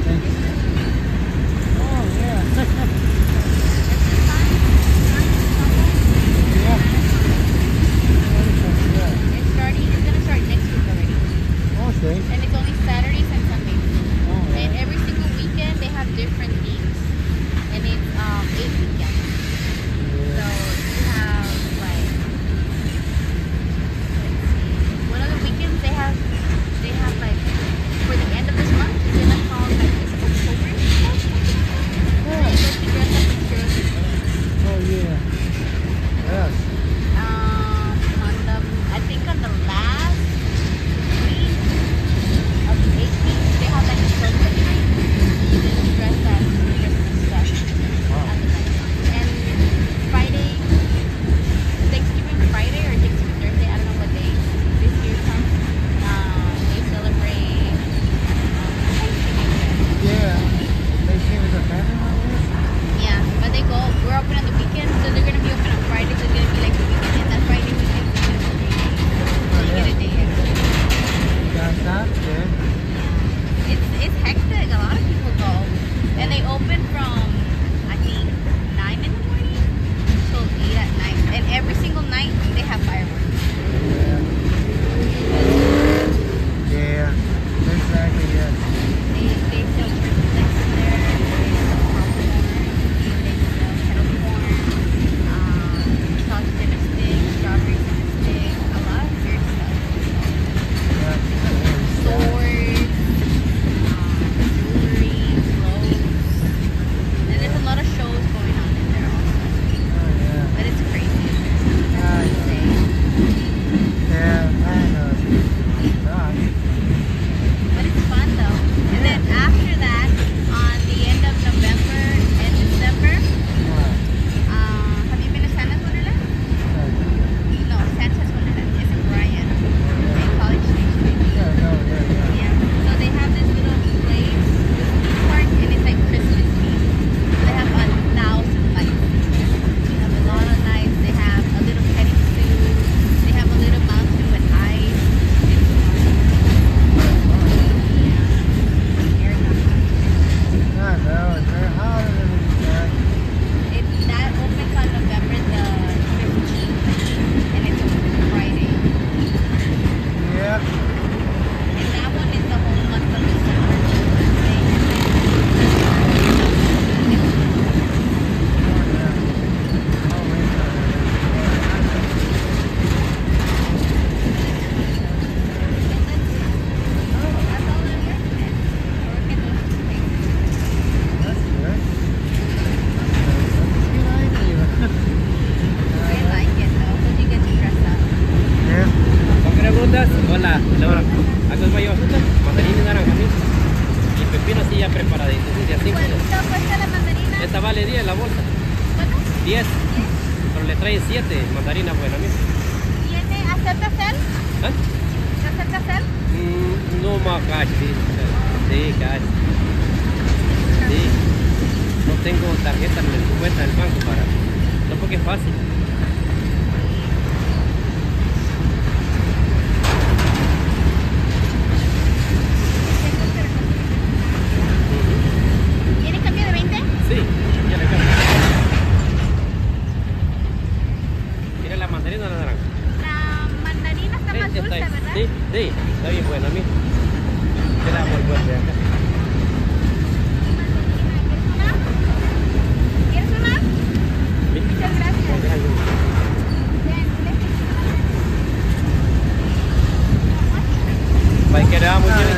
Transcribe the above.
Thank you. Oh, yeah. Yeah. It's gonna start next week already. Okay. And it's only Saturdays and Sundays. Oh, yeah. And every single weekend they have different themes. And it's 8 weekends. So you have like, let's see, one of the weekends they have like, for the end of this month, they're gonna call like this October stuff, something like that. And then you get to dress up as heroes and villains. Oh, yeah. Yes. On the, I think on the last week of the 8 weeks, they have like a chocolate night. And then you dress as Christmas stuff Wow. at the night. And Friday, Thanksgiving Friday or Thanksgiving Thursday, I don't know what day this year comes. They celebrate Thanksgiving. Yeah. They came with the family members? Yeah, but they go, we're open on the weekend, so they're gonna be open on Friday, so it's gonna be like the weekend. And that Friday weekend, it's gonna be day. So you get a day extra. That's good. It's hectic. A lot of people go, and they open from I think 9 in the morning till 8 at night. And every single night they have fireworks. Yeah. Yeah. Exactly, yes. They sell turkeys there. They sell popcorn. They sell kettle corn. Sausage in a stick, strawberries in a stick. A lot of weird stuff. Yeah. Swords, jewelry, clothes. And there's a lot of shows going on in there also. Oh, yeah. But it's crazy. That's insane. Yeah, I know. But it's fun though. And then after that, on the end of November and December, have you been to Santa's Wonderland? No, Santa's Wonderland is in Bryan, in College Station. Yeah. So they have this little place, this theme park, and it's like Christmas themed. So they have 1,000 lights. They have a lot of lights. They have a little petting zoo. They have a little mountain with ice. It's fun. Yeah. Very hot. I know, it's very hot and everything. That opens on November the 15th, and it's open Friday. Yeah. And that one is the whole month of December. Hola, algo es mayor, mandarina y naranja, ¿sí? Y pepino así ya preparadito, ¿sí? De a 5. ¿Cuánto cuesta la mandarina? Esta vale 10 la bolsa. ¿Cuánto? 10. Pero le trae 7 mandarinas buenas, ¿sí? ¿Acepta cel? ¿Ah? ¿Acepta cel? No más cash, sí. Sí, cash. Sí. No tengo tarjeta en mi cuenta del banco para... No porque es fácil. ¿Tiene cambio de 20? Sí, ya le cambio. ¿Quiere la mandarina o la naranja? La mandarina está más Ya dulce, ahí. ¿verdad? Sí, sí, está bien buena, mira. Queda muy buena de acá. ¿Quieres una? Sí. Muchas gracias. Va a quedar muy bien.